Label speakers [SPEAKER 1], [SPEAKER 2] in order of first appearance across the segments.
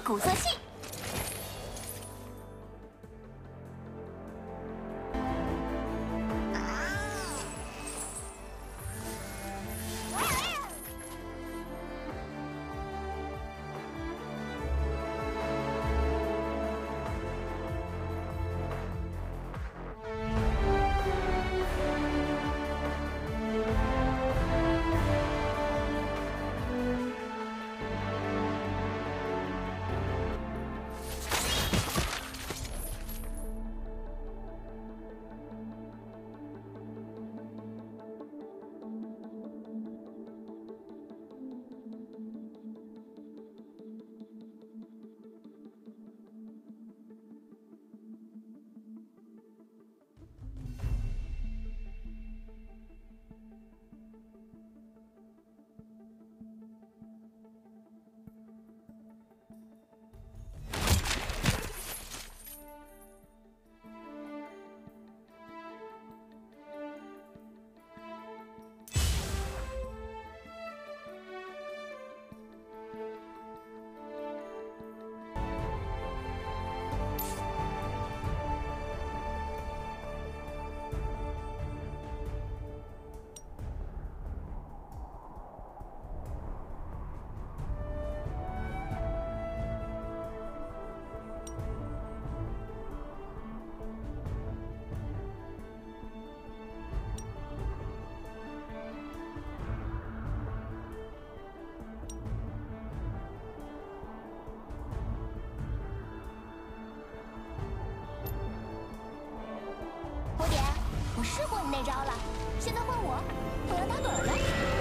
[SPEAKER 1] 古色系。我试过你那招了，现在换我，我要打盹了。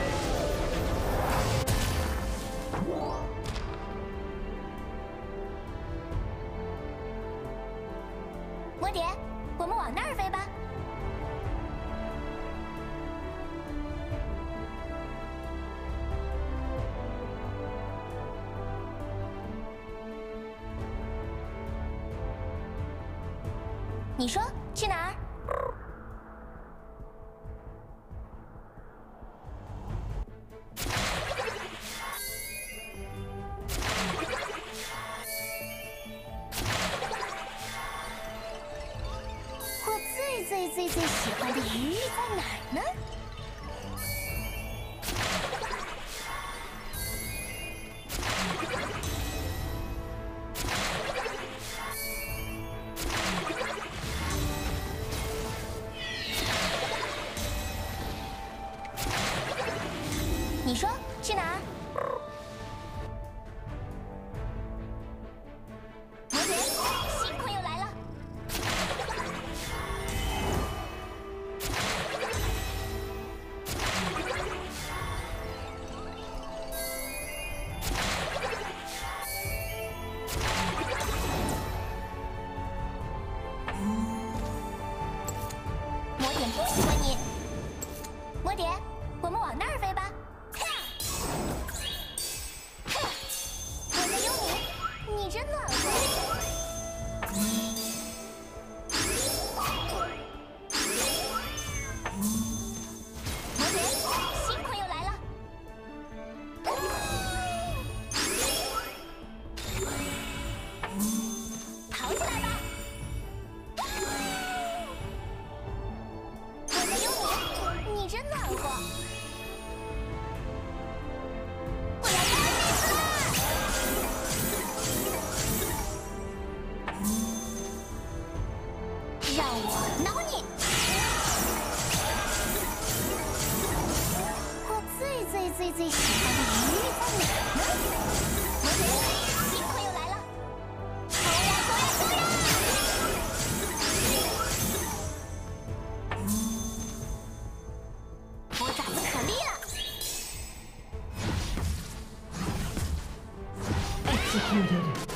[SPEAKER 1] 魔蝶，我们往那儿飞吧。你说去哪儿？最喜欢的鱼在哪儿呢？你说去哪儿？魔蝶，新朋友来了。魔点不喜欢你，魔蝶，我们往那儿飞吧。我在有你，你真暖和。魔蝶，新朋友来了。跑起来吧！你真暖和，我要打死他！让我挠你！我最喜欢的鱼在哪儿呢？魔蝶，新朋友来了！冲呀！我爪子可利了。
[SPEAKER 2] Executed.